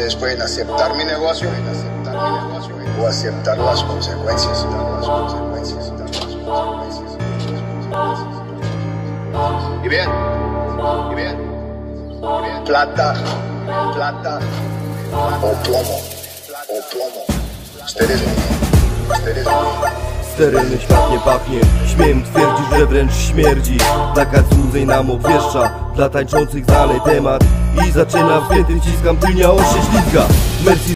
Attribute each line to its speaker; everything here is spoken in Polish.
Speaker 1: Ustedes pueden aceptar mi negocio o aceptar las consecuencias. Y bien, plata o plomo. Ustedes no.
Speaker 2: Sterylny świat nie pachnie, śmiem twierdzić, że wręcz śmierdzi. Zakaz złudzeń nam obwieszcza, dla tańczących znany temat. I zaczyna w świętym wciskam, tylnia on się ślizga.